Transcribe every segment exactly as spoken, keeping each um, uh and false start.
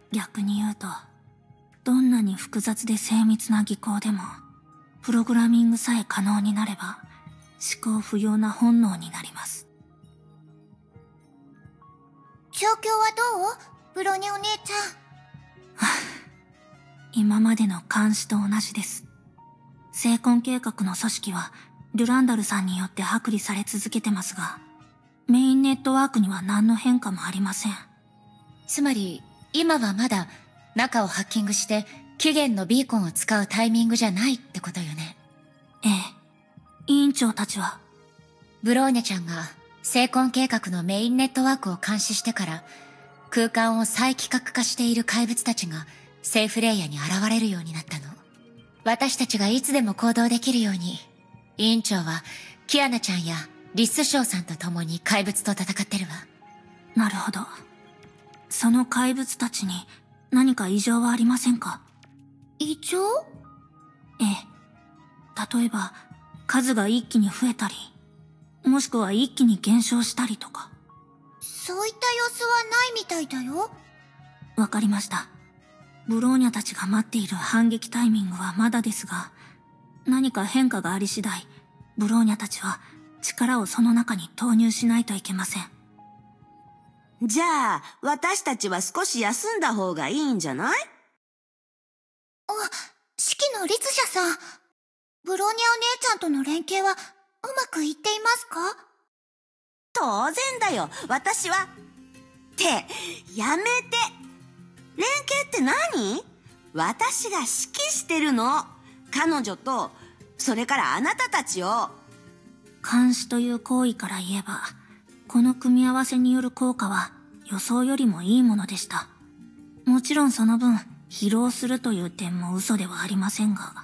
逆に言うと、どんなに複雑で精密な技巧でも、プログラミングさえ可能になれば、思考不要な本能になります。 状況はどう？ブローニャお姉ちゃん。 今までの監視と同じです。聖婚計画の組織は、デュランダルさんによって剥離され続けてますが、メインネットワークには何の変化もありません。 つまり、今はまだ中をハッキングして期限のビーコンを使うタイミングじゃないってことよね。 ええ。委員長たちは、 ブローニャちゃんが聖婚計画のメインネットワークを監視してから空間を再規格化している怪物たちがセーフレイヤに現れるようになったの。私たちがいつでも行動できるように、委員長はキアナちゃんやリスショーさんと共に怪物と戦ってるわ。 なるほど。その怪物たちに何か異常はありませんか？ 異常？ ええ。例えば、数が一気に増えたり、もしくは一気に減少したりとか。 そういった様子はないみたいだよ。 わかりました。ブローニャたちが待っている反撃タイミングはまだですが、何か変化があり次第、ブローニャたちは力をその中に投入しないといけません。 じゃあ、私たちは少し休んだ方がいいんじゃない？ あ、四季のリツシャさん。ブローニャお姉ちゃんとの連携はうまくいっていますか？ 当然だよ、私は。って、やめて。連携って何？私が指揮してるの。彼女と、それからあなたたちを。 監視という行為から言えば、この組み合わせによる効果は予想よりもいいものでした。もちろんその分、疲労するという点も嘘ではありませんが。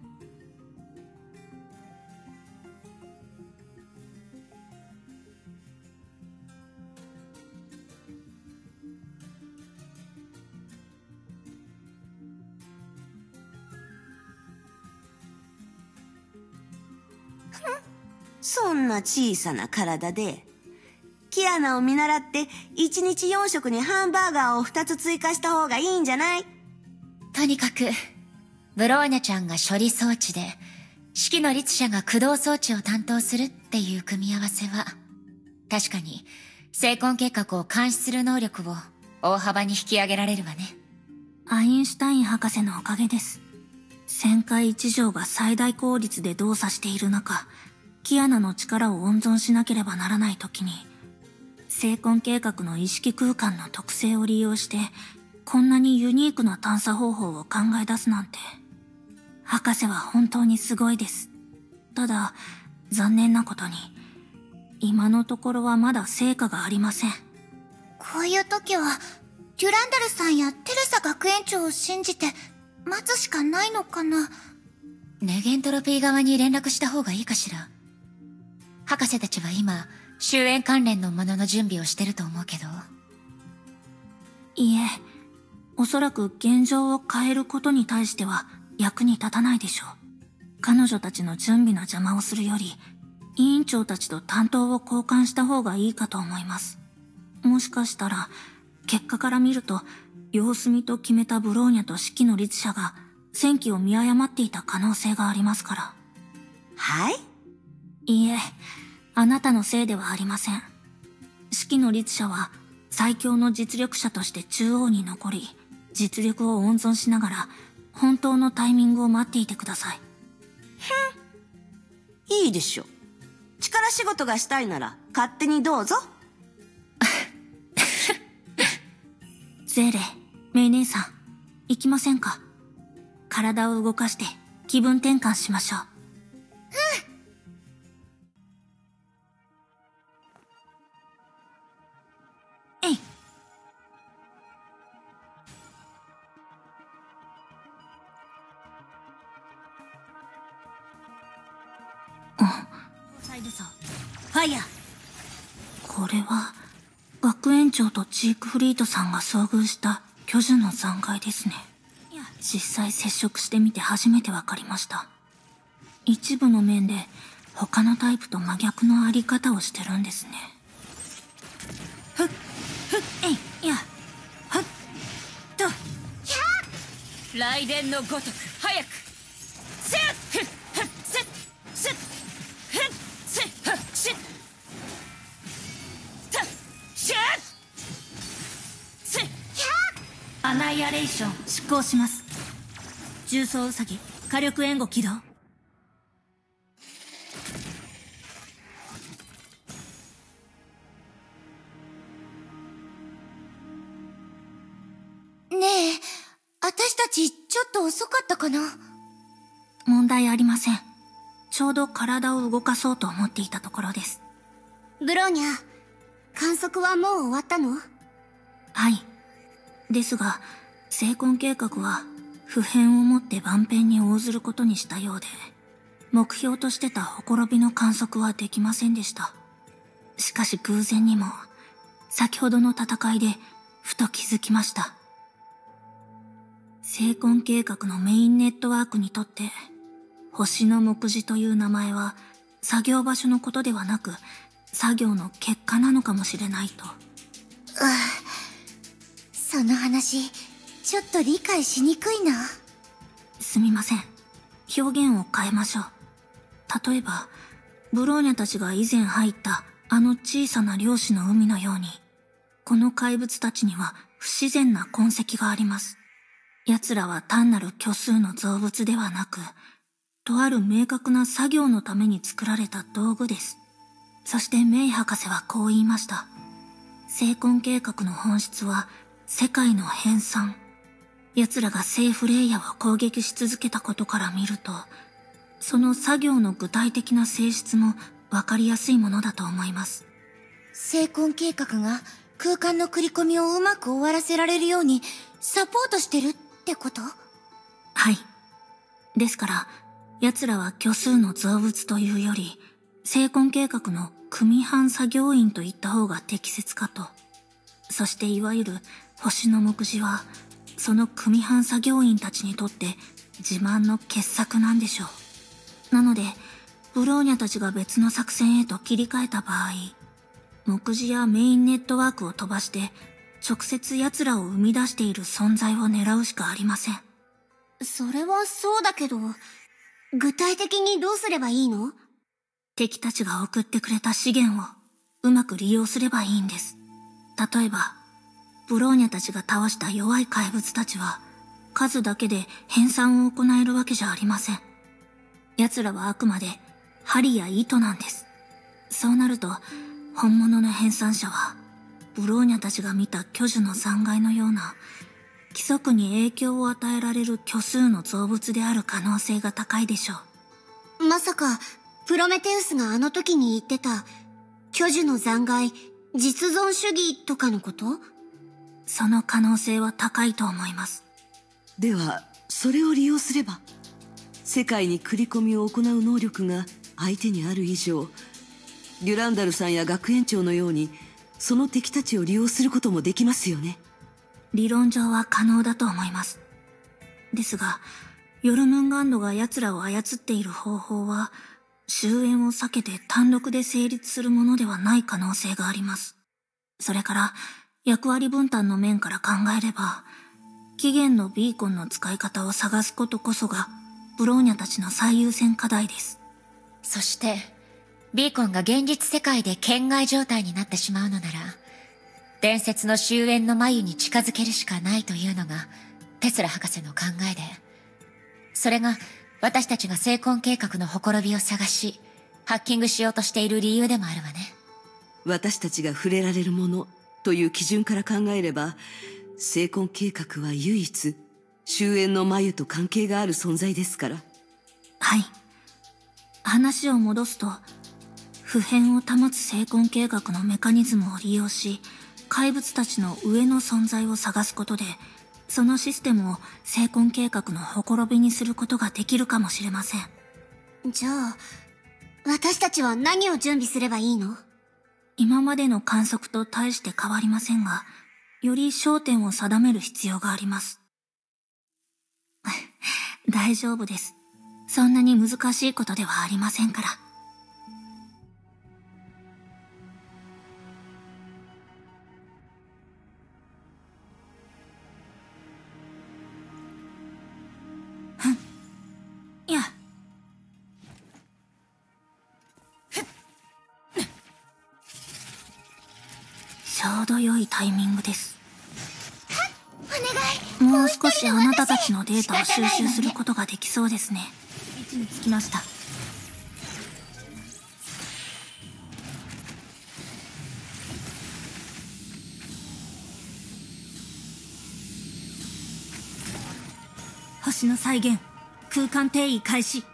そんな小さな体で、キアナを見習っていちにちよん食にハンバーガーをふたつ追加した方がいいんじゃない？ とにかく、ブローニャちゃんが処理装置で、四季の律者が駆動装置を担当するっていう組み合わせは、確かに、聖婚計画を監視する能力を大幅に引き上げられるわね。 アインシュタイン博士のおかげです。旋回一条が最大効率で動作している中、キアナの力を温存しなければならない時に、聖婚計画の意識空間の特性を利用して、こんなにユニークな探査方法を考え出すなんて。博士は本当にすごいです。ただ、残念なことに、今のところはまだ成果がありません。 こういう時は、デュランダルさんやテレサ学園長を信じて、待つしかないのかな。 ネゲントロピー側に連絡した方がいいかしら。博士たちは今、終焉関連のものの準備をしてると思うけど。 いえ、おそらく現状を変えることに対しては役に立たないでしょう。彼女たちの準備の邪魔をするより、委員長たちと担当を交換した方がいいかと思います。もしかしたら、結果から見ると、様子見と決めたブローニャと四季の律者が、戦機を見誤っていた可能性がありますから。 はい？ いいえ、あなたのせいではありません。四季の律者は最強の実力者として中央に残り、実力を温存しながら本当のタイミングを待っていてください。 ふん。いいでしょ。力仕事がしたいなら勝手にどうぞ。 ゼーレ、メイ姉さん、行きませんか？体を動かして気分転換しましょう。えい。 ファイヤー。 これは学園長とジークフリートさんが遭遇した巨樹の残骸ですね。実際接触してみて初めてわかりました。一部の面で他のタイプと真逆のあり方をしてるんですね。ふっふっえいやふっと雷電のごとく早く。せっふっふっせっせっふっせっふっしったしゃっせっアナイアレーション執行します。重装ウサギ火力援護起動。 ねえ、私たちちょっと遅かったかな？ 問題ありません。ちょうど体を動かそうと思っていたところです。 ブローニャ、観測はもう終わったの？ はい。ですが、成婚計画は不変をもって万遍に応ずることにしたようで、目標としてたほころびの観測はできませんでした。しかし偶然にも、先ほどの戦いでふと気づきました。成婚計画のメインネットワークにとって、星の目次という名前は作業場所のことではなく、作業の結果なのかもしれないと。 ああ、その話、ちょっと理解しにくいな。 すみません。表現を変えましょう。例えば、ブローニャたちが以前入ったあの小さな漁師の海のように、この怪物たちには不自然な痕跡があります。奴らは単なる虚数の造物ではなく、とある明確な作業のために作られた道具です。そしてメイ博士はこう言いました。成婚計画の本質は世界の編纂。奴らが聖フレイヤを攻撃し続けたことから見ると、その作業の具体的な性質もわかりやすいものだと思います。 成婚計画が空間の繰り込みをうまく終わらせられるようにサポートしてるってこと？ はい。ですから、奴らは虚数の造物というより、成婚計画の組班作業員と言った方が適切かと。そしていわゆる星の目次は、その組班作業員たちにとって自慢の傑作なんでしょう。なので、ブローニャたちが別の作戦へと切り替えた場合、目次やメインネットワークを飛ばして、直接奴らを生み出している存在を狙うしかありません。 それはそうだけど、具体的にどうすればいいの？ 敵たちが送ってくれた資源をうまく利用すればいいんです。例えば、ブローニャたちが倒した弱い怪物たちは、数だけで編纂を行えるわけじゃありません。奴らはあくまで針や糸なんです。そうなると、本物の編纂者は、ブローニャたちが見た巨樹の残骸のような、規則に影響を与えられる虚数の造物である可能性が高いでしょう。まさか、プロメテウスがあの時に言ってた、巨樹の残骸、実存主義とかのこと？ その可能性は高いと思います。 では、それを利用すれば、世界に繰り込みを行う能力が相手にある以上、デュランダルさんや学園長のように、その敵たちを利用することもできますよね。 理論上は可能だと思います。ですが、ヨルムンガンドが奴らを操っている方法は、終焉を避けて単独で成立するものではない可能性があります。それから、役割分担の面から考えれば、起源のビーコンの使い方を探すことこそが、ブローニャたちの最優先課題です。 そして、ビーコンが現実世界で圏外状態になってしまうのなら、伝説の終焉の眉に近づけるしかないというのが、テスラ博士の考えで、それが私たちが成婚計画のほころびを探し、ハッキングしようとしている理由でもあるわね。 私たちが触れられるものという基準から考えれば、成婚計画は唯一、終焉の眉と関係がある存在ですから。 はい。話を戻すと、不変を保つ成婚計画のメカニズムを利用し、怪物たちの上の存在を探すことで、そのシステムを成婚計画のほころびにすることができるかもしれません。 じゃあ、私たちは何を準備すればいいの？ 今までの観測と大して変わりませんが、より焦点を定める必要があります。大丈夫です。そんなに難しいことではありませんから。 ちょうど良いタイミングです。 お願い。 もう少しあなたたちのデータを収集することができそうですね。位置につきました。星の再現、空間転移開始。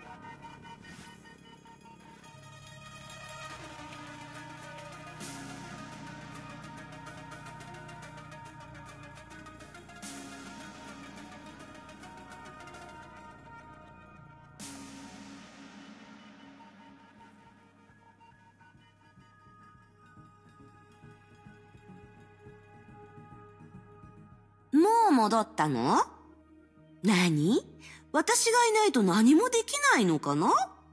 もう戻ったの？何？私がいないと何もできないのかな？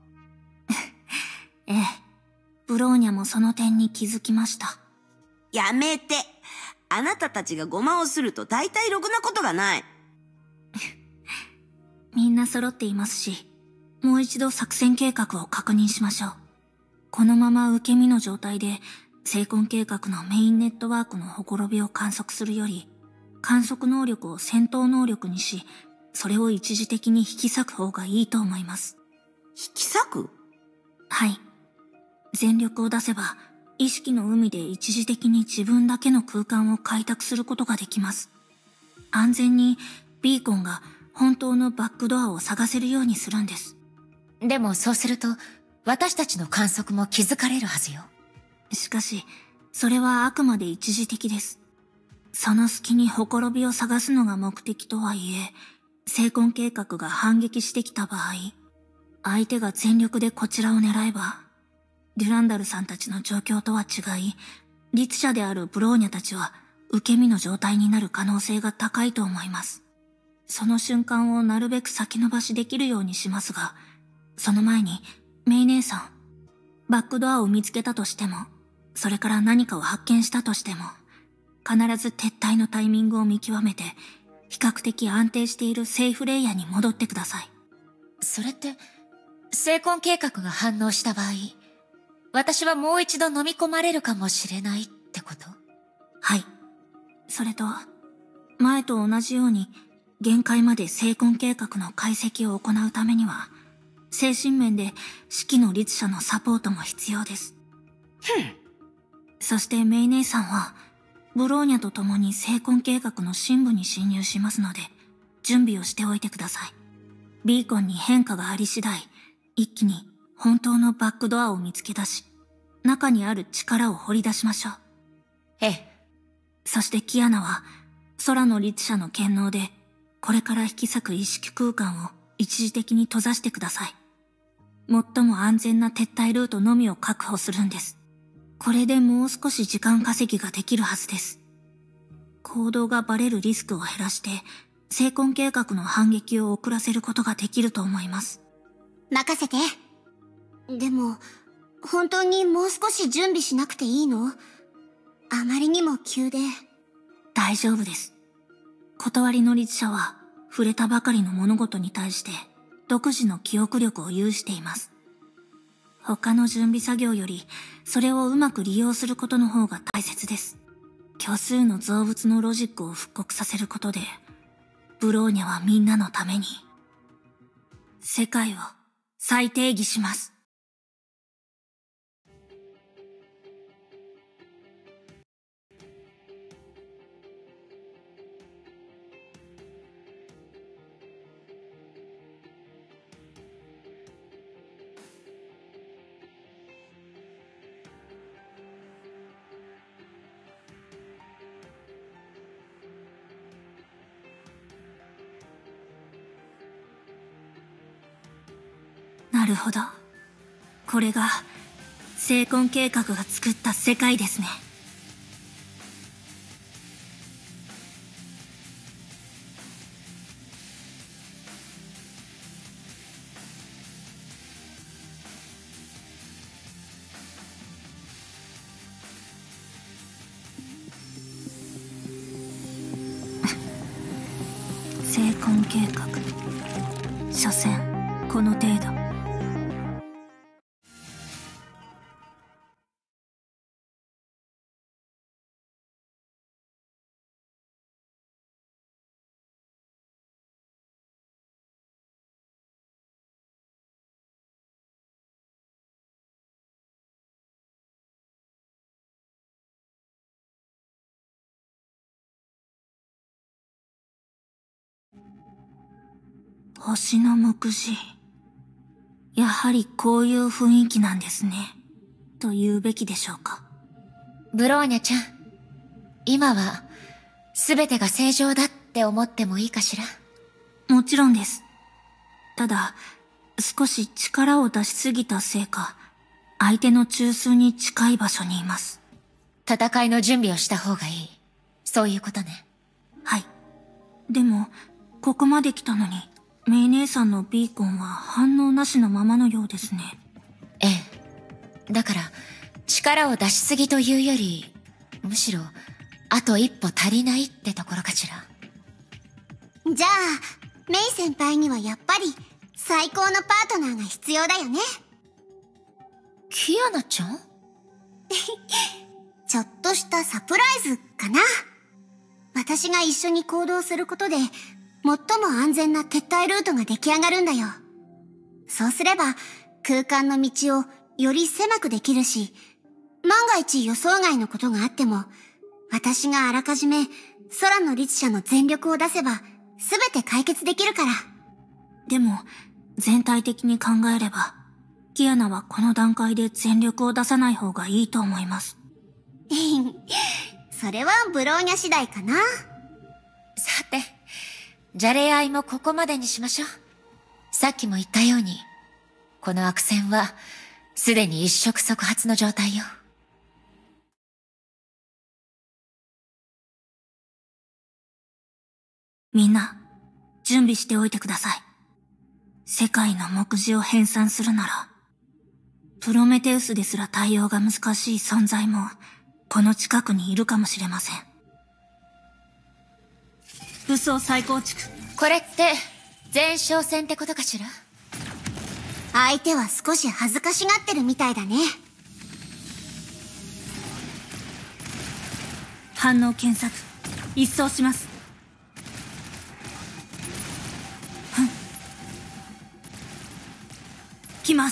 ええ。ブローニャもその点に気づきました。 やめて。あなたたちがごまをすると大体ろくなことがない。 みんな揃っていますし、もう一度作戦計画を確認しましょう。このまま受け身の状態で、聖魂計画のメインネットワークのほころびを観測するより、観測能力を戦闘能力にし、それを一時的に引き裂く方がいいと思います。 引き裂く？ はい。全力を出せば、意識の海で一時的に自分だけの空間を開拓することができます。安全にビーコンが本当のバックドアを探せるようにするんです。 でもそうすると、私たちの観測も気づかれるはずよ。 しかし、それはあくまで一時的です。その隙にほころびを探すのが目的とはいえ、聖魂計画が反撃してきた場合、相手が全力でこちらを狙えば、デュランダルさんたちの状況とは違い、律者であるブローニャたちは受け身の状態になる可能性が高いと思います。その瞬間をなるべく先延ばしできるようにしますが、その前に、メイ姉さん、バックドアを見つけたとしても、それから何かを発見したとしても、必ず撤退のタイミングを見極めて、比較的安定しているセーフレイヤーに戻ってください。 それって、聖魂計画が反応した場合、私はもう一度飲み込まれるかもしれないってこと？ はい。それと、前と同じように、限界まで聖魂計画の解析を行うためには、精神面で指揮の律者のサポートも必要です。 ふん。 そしてメイ姉さんは、ブローニャと共に聖魂計画の深部に侵入しますので、準備をしておいてください。ビーコンに変化があり次第、一気に本当のバックドアを見つけ出し、中にある力を掘り出しましょう。 ええ。 そしてキアナは、空の律者の権能で、これから引き裂く意識空間を一時的に閉ざしてください。最も安全な撤退ルートのみを確保するんです。これでもう少し時間稼ぎができるはずです。行動がバレるリスクを減らして、聖魂計画の反撃を遅らせることができると思います。 任せて。でも、本当にもう少し準備しなくていいの？あまりにも急で。 大丈夫です。断りの律者は、触れたばかりの物事に対して、独自の記憶力を有しています。他の準備作業より、それをうまく利用することの方が大切です。虚数の造物のロジックを復刻させることで、ブローニャはみんなのために、世界を再定義します。なるほど。これが、聖魂計画が作った世界ですね。聖魂計画。所詮、この程度。 星の目次。やはりこういう雰囲気なんですね。と言うべきでしょうか。 ブローニャちゃん、今は全てが正常だって思ってもいいかしら？ もちろんです。ただ、少し力を出しすぎたせいか、相手の中枢に近い場所にいます。 戦いの準備をした方がいい。そういうことね。 はい。でも、ここまで来たのに、メイ姉さんのビーコンは反応なしのままのようですね。 ええ。だから、力を出しすぎというより、むしろ、あと一歩足りないってところかしら。 じゃあ、メイ先輩にはやっぱり、最高のパートナーが必要だよね。 キアナちゃん？ ちょっとしたサプライズかな。私が一緒に行動することで、最も安全な撤退ルートが出来上がるんだよ。そうすれば、空間の道をより狭くできるし、万が一予想外のことがあっても、私があらかじめ空の律者の全力を出せば、すべて解決できるから。 でも、全体的に考えれば、キアナはこの段階で全力を出さない方がいいと思います。 それはブローニャ次第かな。 さて、じゃれ合いもここまでにしましょう。さっきも言ったように、この悪戦は、すでに一触即発の状態よ。 みんな、準備しておいてください。世界の目次を編纂するなら、プロメテウスですら対応が難しい存在も、この近くにいるかもしれません。武装再構築。 これって、前哨戦ってことかしら？ 相手は少し恥ずかしがってるみたいだね。 反応検索、一掃します。ふん。来ます。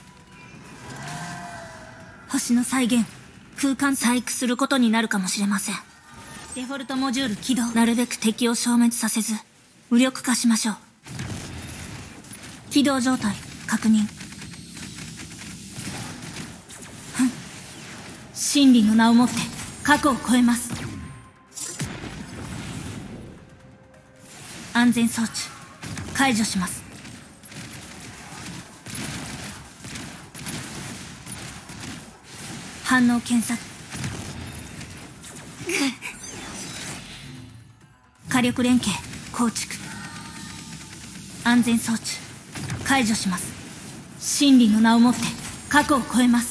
星の再現、空間細工することになるかもしれません。デフォルトモジュール起動。なるべく敵を消滅させず、無力化しましょう。起動状態、確認。ふん。真理の名をもって、過去を超えます。安全装置、解除します。反応検索。火力連携構築。安全装置解除します。真理の名をもって過去を超えます。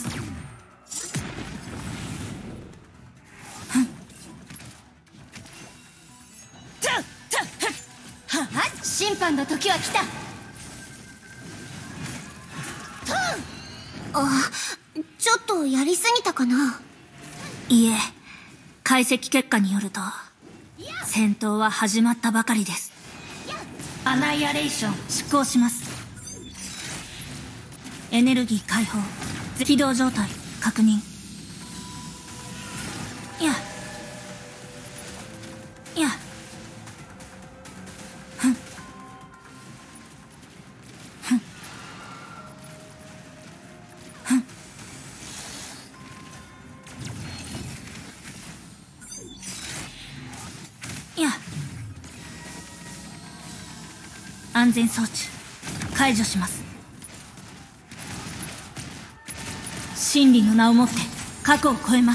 審判の時は来た。 あ、ちょっとやりすぎたかな。 いえ、解析結果によると戦闘は始まったばかりです。アナイアレーション執行します。エネルギー解放、起動状態確認。いやいやふんふんふんいや安全装置解除します。真理の名をもって過去を超えます。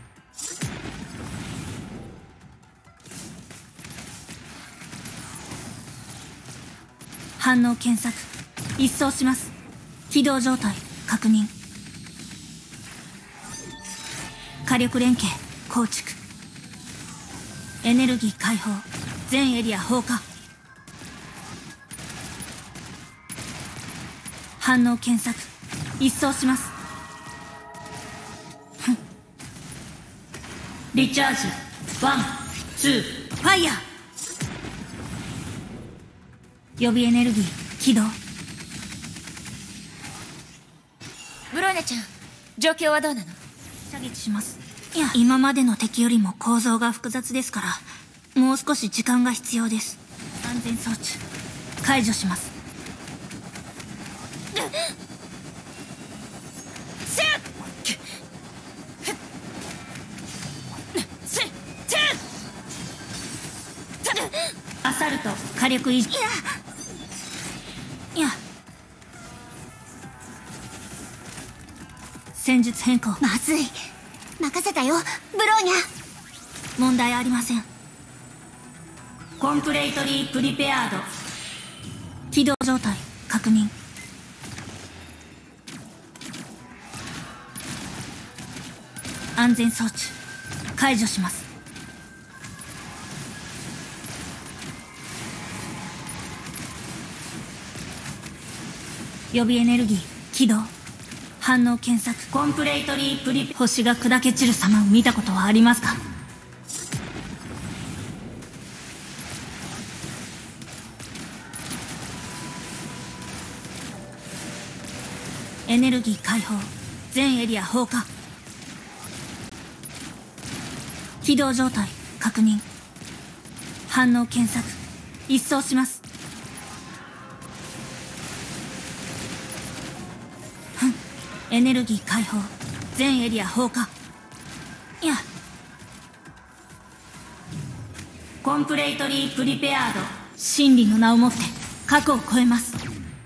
反応検索一掃します。起動状態確認。火力連携構築。エネルギー解放、全エリア放火。反応検索一掃します。リチャージワンツーファイヤー。予備エネルギー起動。 ブローネちゃん、状況はどうなの？ 射撃します。いや、今までの敵よりも構造が複雑ですから、もう少し時間が必要です。安全装置解除します。アサルト火力維持。いやいや戦術変更。 まずい。任せたよブローニャ。 問題ありません。コンプレイトリープリペアード。起動状態確認。安全装置解除します。予備エネルギー起動。反応検索。コンプレイトリープリペ。星が砕け散る様を見たことはありますか？エネルギー解放。全エリア放火。起動状態確認。反応検索。一掃します。ふん。エネルギー解放。全エリア放火。いや。コンプレイトリープリペアード。真理の名をもって過去を超えます。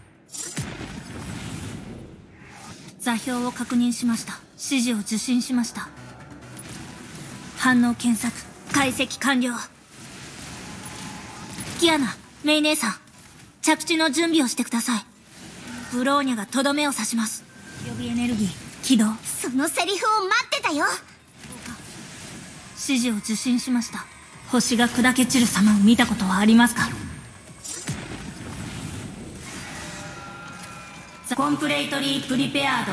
座標を確認しました。指示を受信しました。反応検索解析完了。キアナ、メイ姉さん、着地の準備をしてください。ブローニャがとどめを刺します。予備エネルギー起動。 そのセリフを待ってたよ。 指示を受信しました。星が砕け散る様を見たことはありますか？コンプレイトリープリペアード。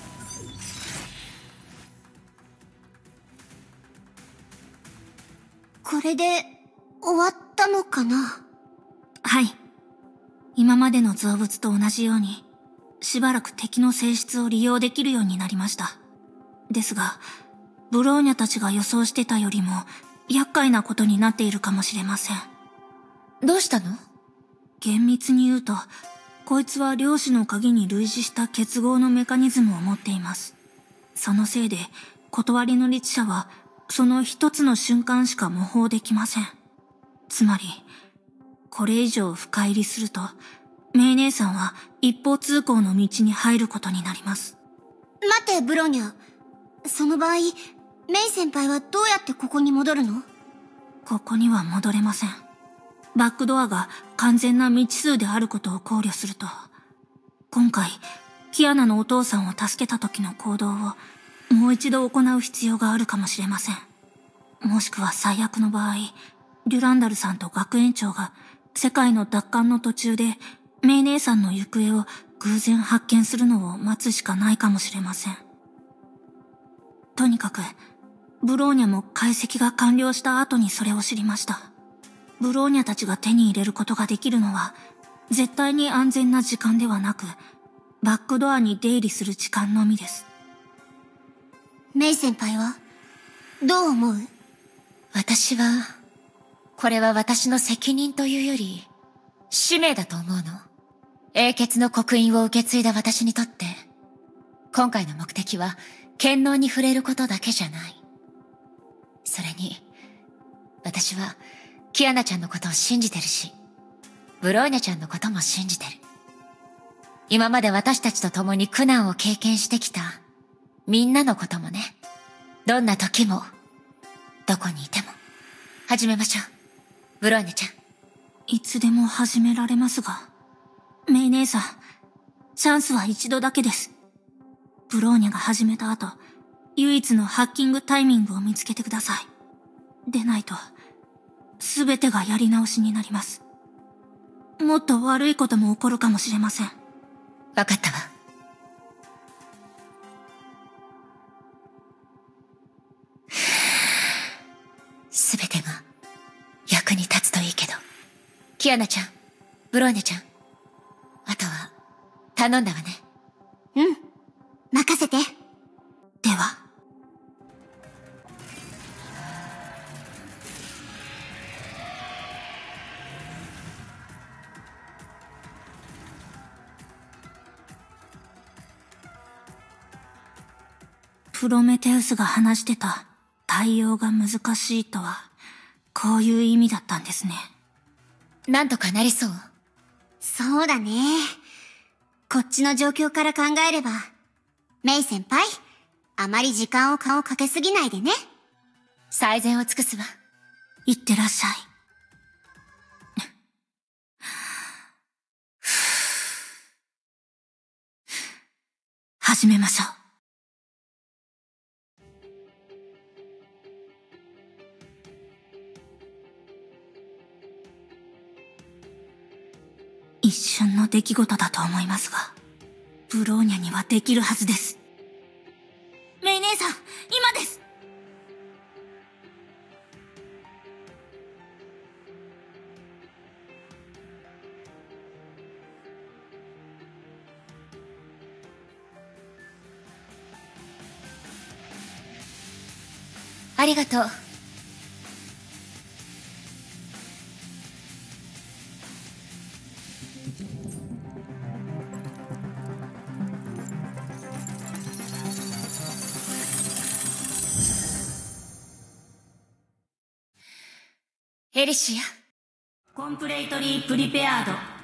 これで終わったのかな？ はい。今までの造物と同じように、しばらく敵の性質を利用できるようになりました。ですが、ブローニャたちが予想してたよりも、厄介なことになっているかもしれません。 どうしたの？ 厳密に言うと、こいつは量子の鍵に類似した結合のメカニズムを持っています。そのせいで、断りの律者は、その一つの瞬間しか模倣できません。つまり、これ以上深入りすると、メイ姉さんは一方通行の道に入ることになります。 待ってブローニャ。その場合、メイ先輩はどうやってここに戻るの？ ここには戻れません。バックドアが完全な未知数であることを考慮すると、今回、キアナのお父さんを助けた時の行動をもう一度行う必要があるかもしれません。もしくは最悪の場合、デュランダルさんと学園長が世界の奪還の途中でメイ姉さんの行方を偶然発見するのを待つしかないかもしれません。とにかく、ブローニャも解析が完了した後にそれを知りました。ブローニャたちが手に入れることができるのは、絶対に安全な時間ではなく、バックドアに出入りする時間のみです。 メイ先輩はどう思う？ 私は、これは私の責任というより、使命だと思うの。英傑の刻印を受け継いだ私にとって、今回の目的は、権能に触れることだけじゃない。それに、私は、キアナちゃんのことを信じてるし、ブローニャちゃんのことも信じてる。今まで私たちと共に苦難を経験してきた、みんなのこともね。どんな時も、どこにいても、始めましょう。ブローニャちゃん。 いつでも始められますが、メイ姉さん、チャンスは一度だけです。ブローニャが始めた後、唯一のハッキングタイミングを見つけてください。でないと、すべてがやり直しになります。もっと悪いことも起こるかもしれません。 わかったわ。すべてが役に立つといいけど。キアナちゃん、ブローニャちゃん。あとは、頼んだわね。 うん。任せて。 では。 プロメテウスが話してた対応が難しいとは、こういう意味だったんですね。 なんとかなりそう。 そうだね。こっちの状況から考えれば。メイ先輩、あまり時間をかけすぎないでね。 最善を尽くすわ。 いってらっしゃい。始めましょう。一瞬の出来事だと思いますが、ブローニャにはできるはずです。メイ姉さん、今です。 ありがとう。エリシア。 コンプレイトリープリペアード。